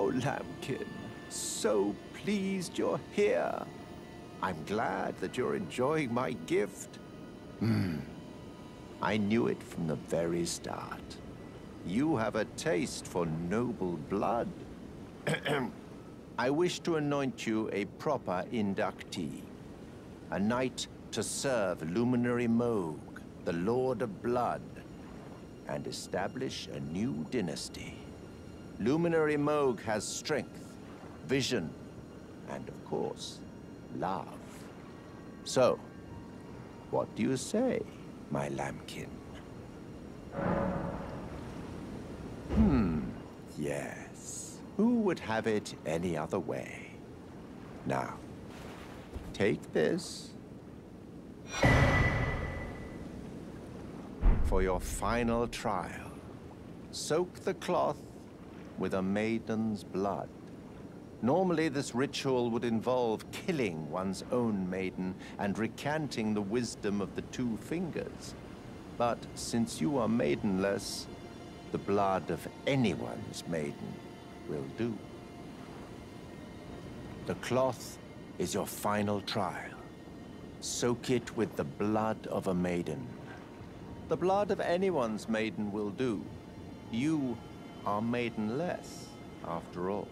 Oh, Lambkin, so pleased you're here. I'm glad that you're enjoying my gift. I knew it from the very start. You have a taste for noble blood. I wish to anoint you a proper inductee, a knight to serve Luminary Moog, the Lord of Blood, and establish a new dynasty. Luminary Moog has strength, vision, and of course, love. So, what do you say, my lambkin? Yes. Who would have it any other way? Now, take this for your final trial. Soak the cloth with a maiden's blood. Normally, this ritual would involve killing one's own maiden and recanting the wisdom of the two fingers. But since you are maidenless, the blood of anyone's maiden will do. The cloth is your final trial. Soak it with the blood of a maiden. The blood of anyone's maiden will do. You are maidenless, after all.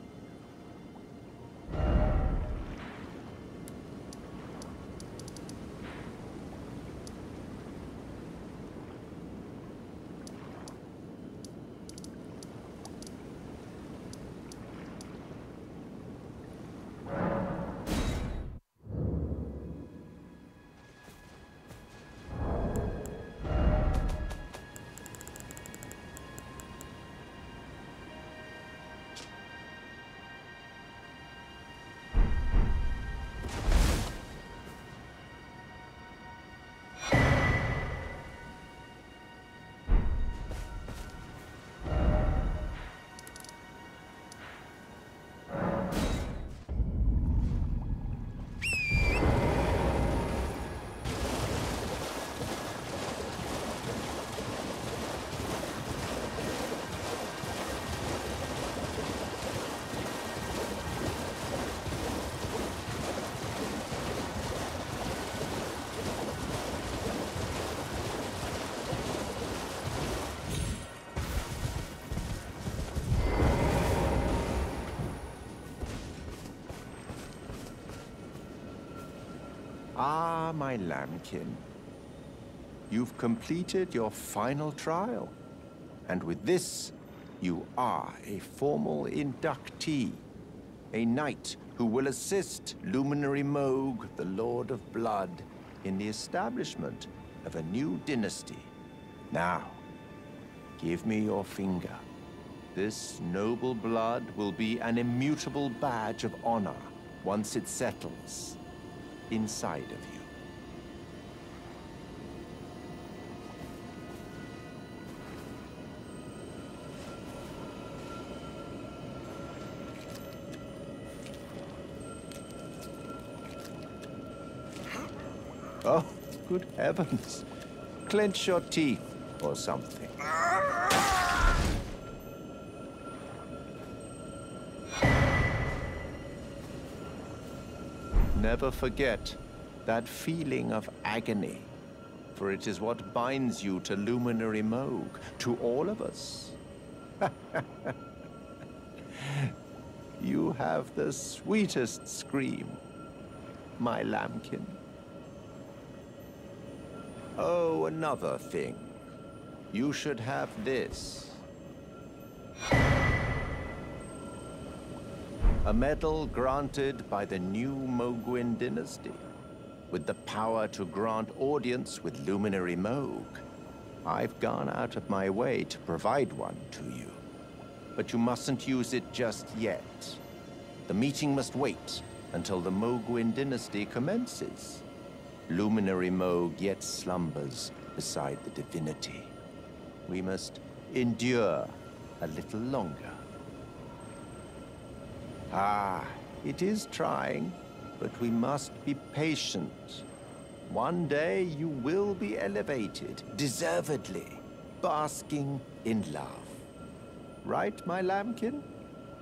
Ah, my lambkin. You've completed your final trial. And with this, you are a formal inductee. A knight who will assist Luminary Moog, the Lord of Blood, in the establishment of a new dynasty. Now, give me your finger. This noble blood will be an immutable badge of honor once it settles inside of you. Oh, good heavens. Clench your teeth or something. Never forget that feeling of agony, for it is what binds you to Luminary Moog, to all of us. You have the sweetest scream, my lambkin. Oh, another thing. You should have this. A medal granted by the new Mohgwyn dynasty, with the power to grant audience with Luminary Moog. I've gone out of my way to provide one to you, but you mustn't use it just yet. The meeting must wait until the Mohgwyn dynasty commences. Luminary Moog yet slumbers beside the divinity. We must endure a little longer. Ah, it is trying, but we must be patient. One day you will be elevated, deservedly, basking in love. Right, my lambkin?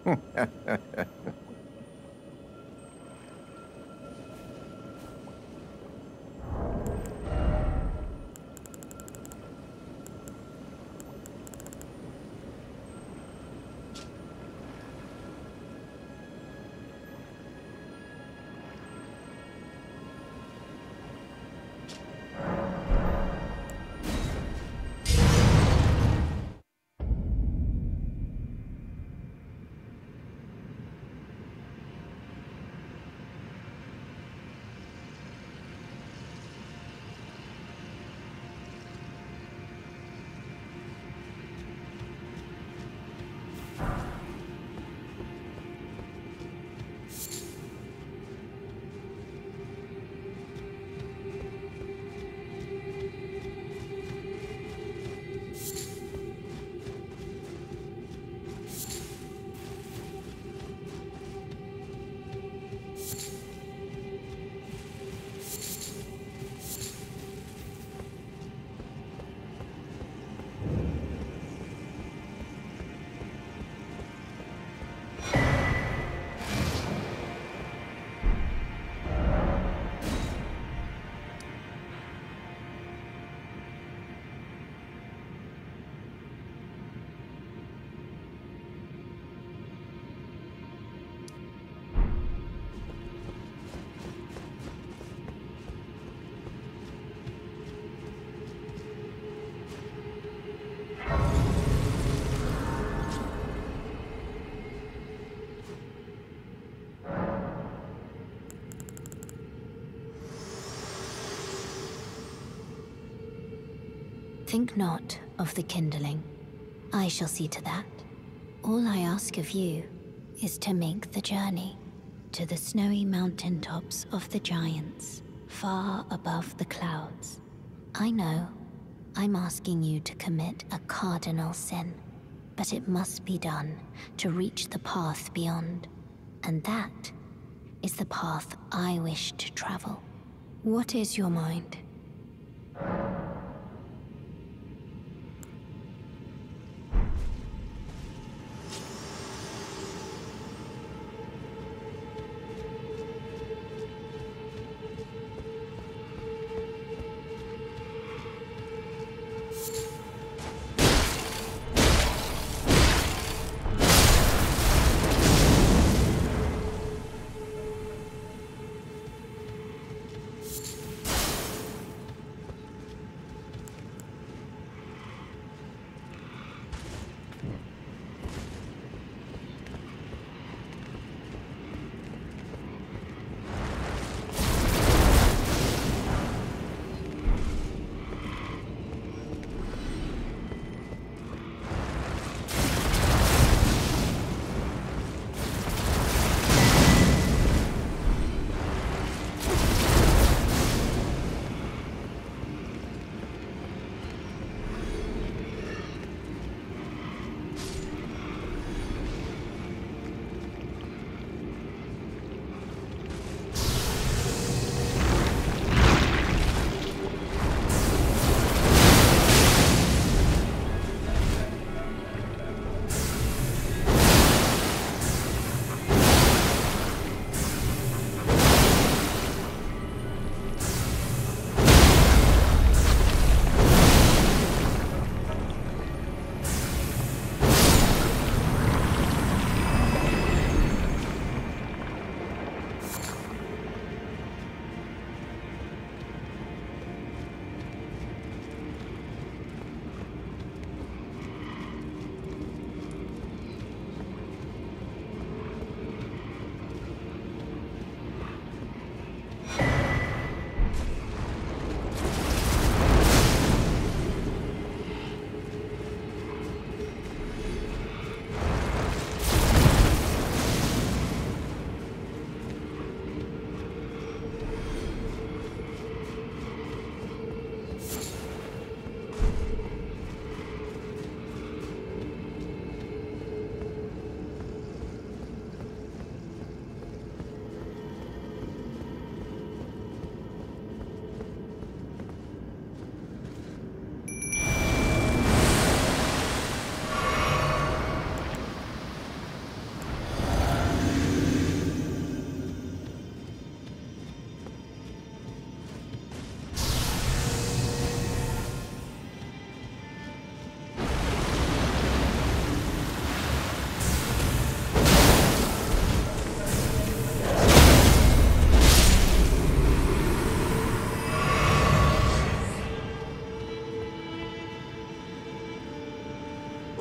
Think not of the kindling. I shall see to that. All I ask of you is to make the journey to the snowy mountaintops of the giants, far above the clouds. I know I'm asking you to commit a cardinal sin, but it must be done to reach the path beyond, and that is the path I wish to travel. What is your mind?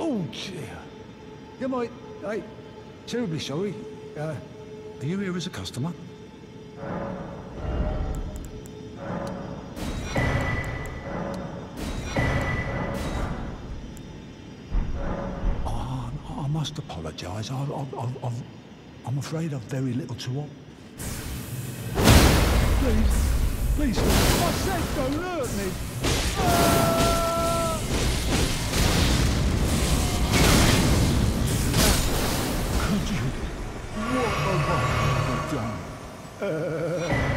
Oh, dear. Yeah, mate. Hey, terribly sorry. Are you here as a customer? I must apologise. I'm afraid I've very little to offer. Please, I said don't hurt me. Could you? What have I done?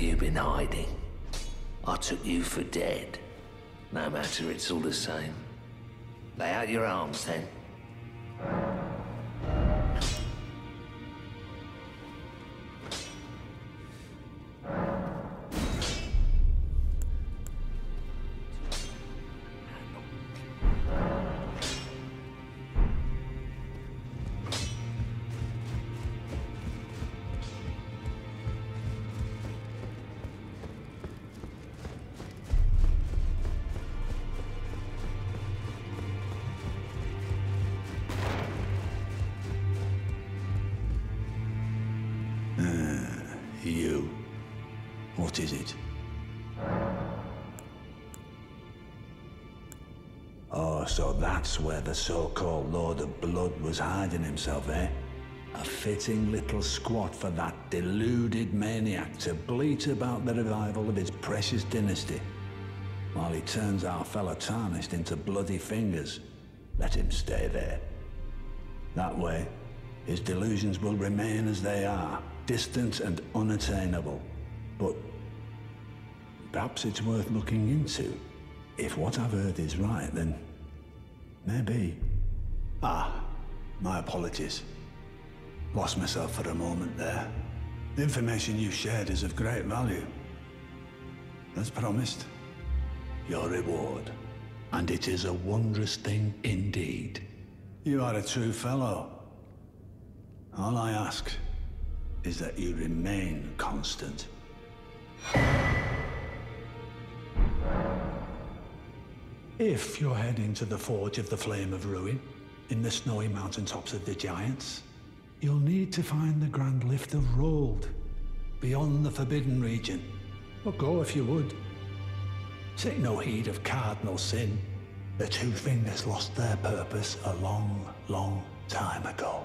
you been hiding? I took you for dead. No matter, it's all the same. Lay out your arms, then. You. What is it? Oh, so that's where the so-called Lord of Blood was hiding himself, eh? A fitting little squat for that deluded maniac to bleat about the revival of his precious dynasty, while he turns our fella Tarnished into bloody fingers. Let him stay there. That way, his delusions will remain as they are, distant and unattainable. But perhaps it's worth looking into. If what I've heard is right, then maybe. Ah, my apologies. Lost myself for a moment there. The information you shared is of great value. As promised, your reward. And it is a wondrous thing indeed. You are a true fellow. All I ask is that you remain constant. If you're heading to the Forge of the Flame of Ruin, in the snowy mountaintops of the Giants, you'll need to find the Grand Lift of Rold, beyond the Forbidden Region. But go if you would. Take no heed of cardinal sin. The Two Fingers lost their purpose a long, long time ago.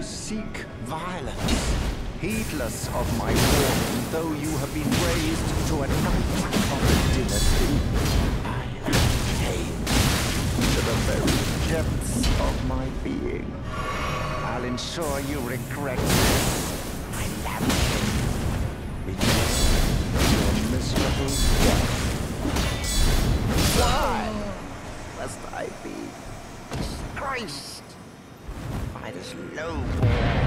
You seek violence, heedless of my warning, though you have been raised to a knight of the dynasty. I am tamed to the very depths of my being. I'll ensure you regret this, my lambkin, because your miserable death. Why must I be disgraced by this lowborn?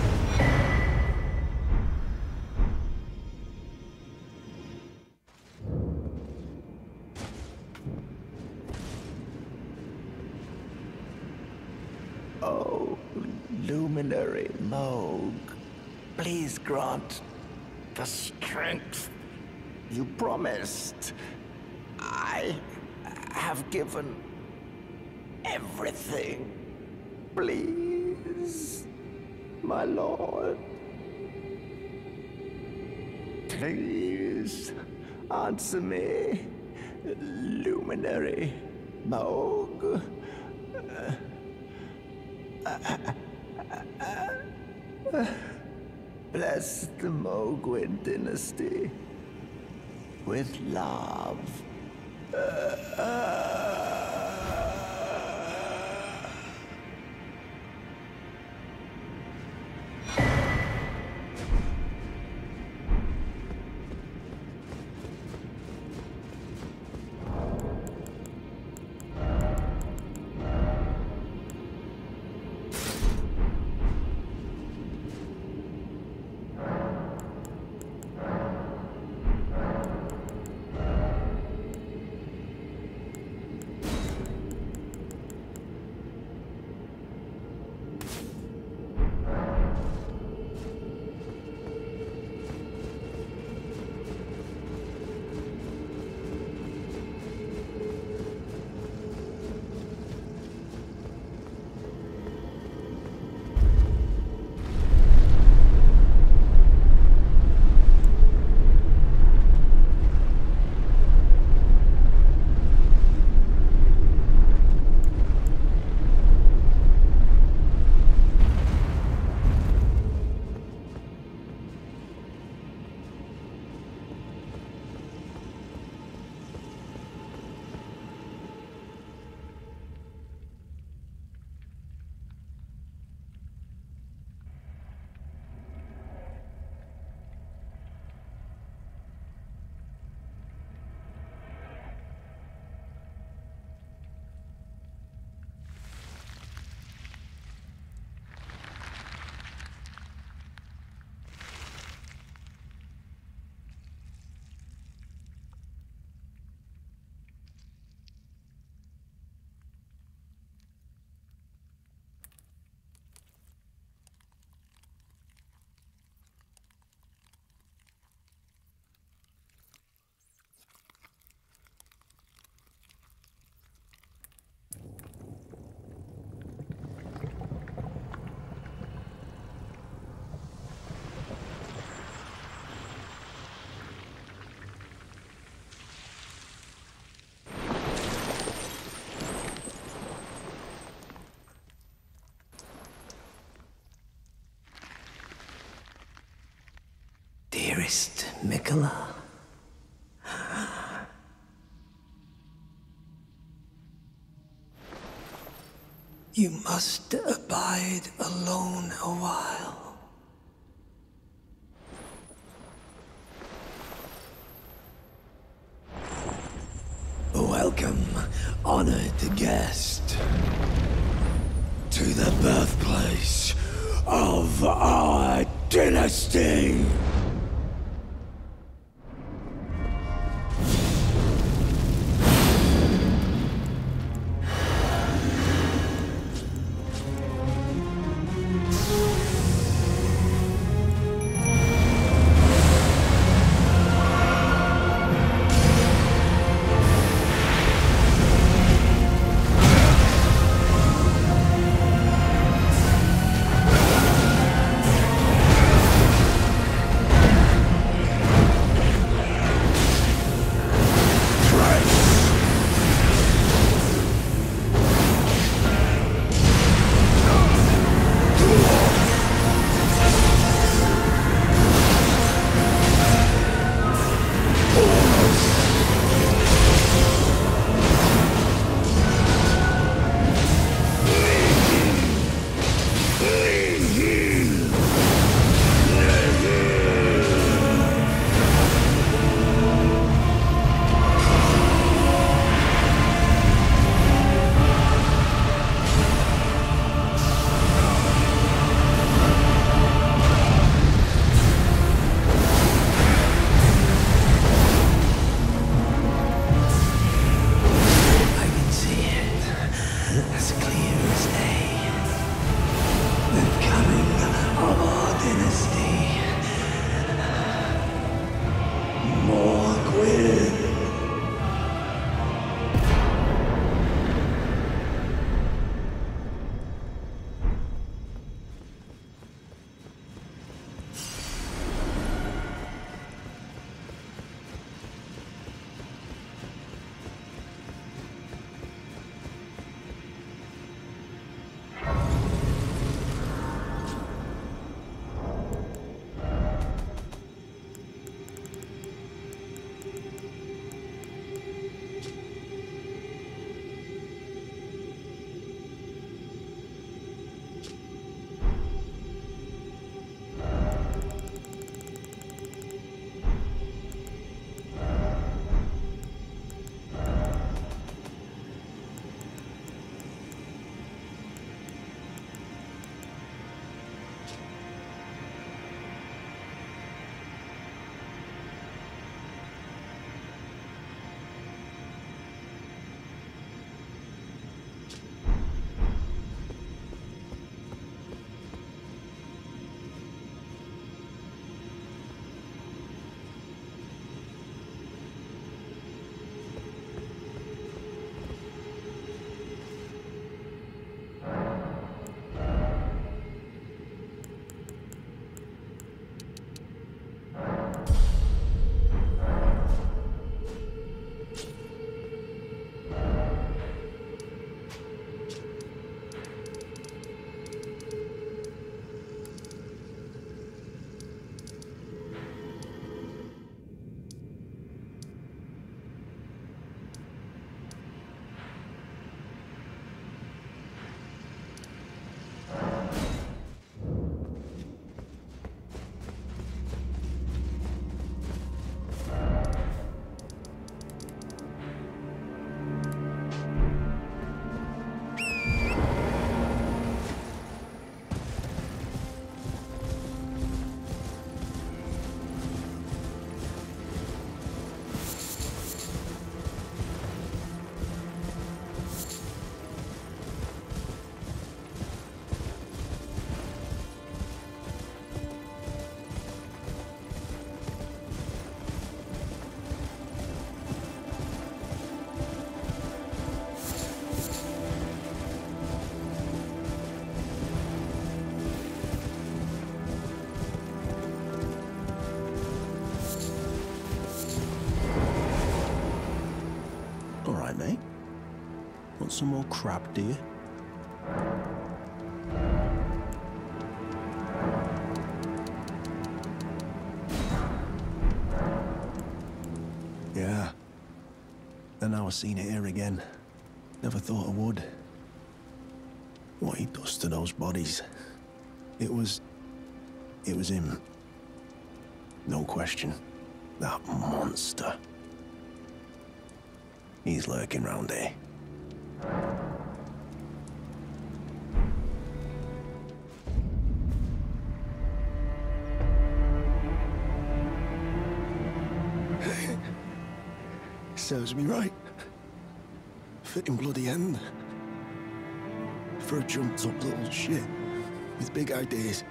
Oh, luminary Mohg, please grant the strength you promised. I have given everything. Please, my lord. Please, answer me, luminary Mohg. Bless the Mohgwyn dynasty with love. Dearest Miquella, you must abide alone a while. Welcome, honored guest, to the birthplace of our dynasty. clear as day. The coming of our dynasty. Morgwyn. Mate. Want some more crab, do you? Yeah. And now I've seen it here again. Never thought I would. What he does to those bodies. It was him. No question. That monster. He's lurking round here. Serves me right. Fitting bloody end. For a jumped up little shit with big ideas.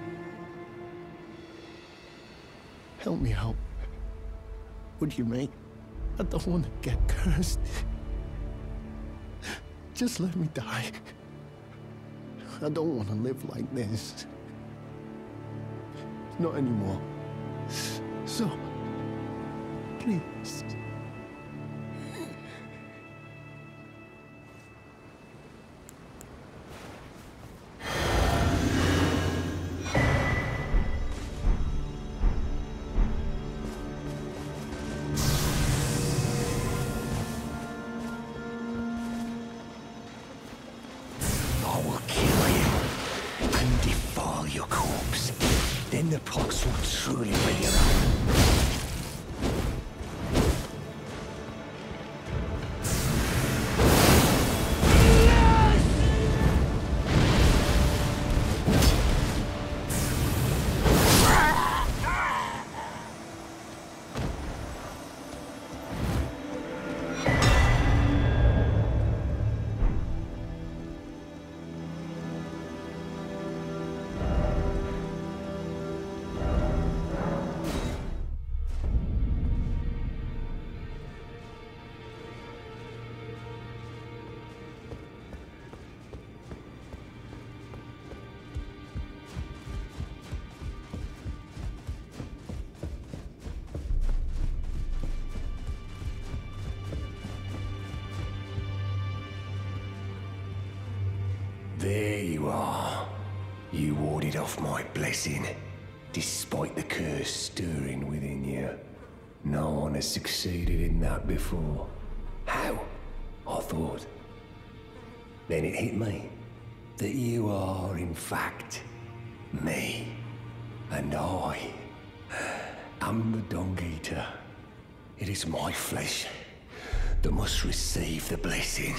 Help me out. Would you, mate? I don't want to get cursed. Just let me die. I don't want to live like this. Not anymore. So, please. Then the pox will truly bring you out. There you are. You warded off my blessing, despite the curse stirring within you. No one has succeeded in that before. How? I thought. Then it hit me that you are, in fact, me. And I am the Dung Eater. It is my flesh that must receive the blessing.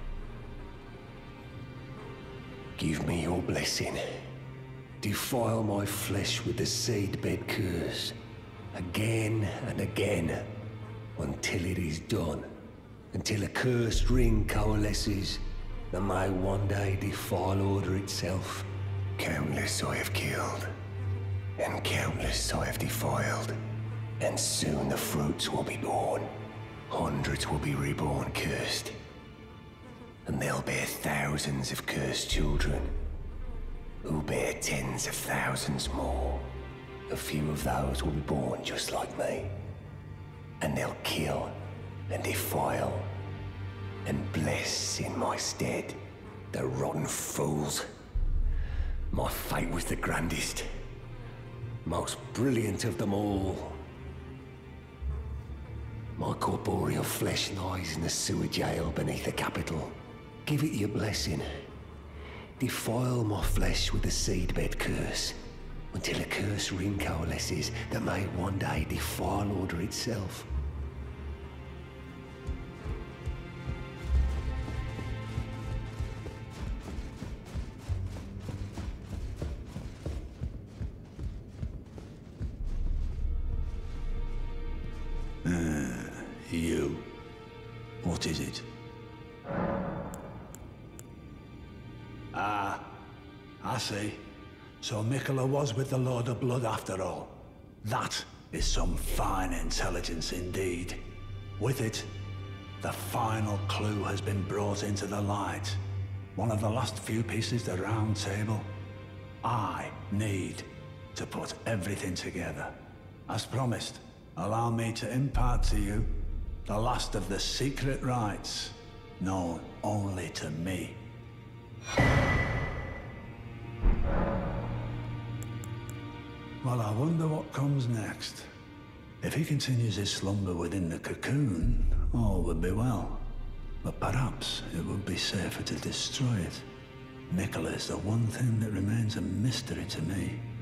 Give me your blessing. Defile my flesh with the seedbed curse, again and again, until it is done. Until a cursed ring coalesces that may one day defile order itself. Countless I have killed, and countless I have defiled. And soon the fruits will be born. Hundreds will be reborn cursed. And they'll bear thousands of cursed children, who bear tens of thousands more. A few of those will be born just like me. And they'll kill and defile and bless in my stead. The rotten fools. My fate was the grandest, most brilliant of them all. My corporeal flesh lies in the sewer jail beneath the capital. Give it your blessing. Defile my flesh with the seedbed curse, until a curse ring coalesces that may one day defile order itself. You. What is it? Ah, I see. So Miquella was with the Lord of Blood after all. That is some fine intelligence indeed. With it, the final clue has been brought into the light. One of the last few pieces of the round table. I need to put everything together. As promised, allow me to impart to you the last of the secret rites, known only to me. Well, I wonder what comes next. If he continues his slumber within the cocoon, all would be well. But perhaps it would be safer to destroy it. Miquella is the one thing that remains a mystery to me.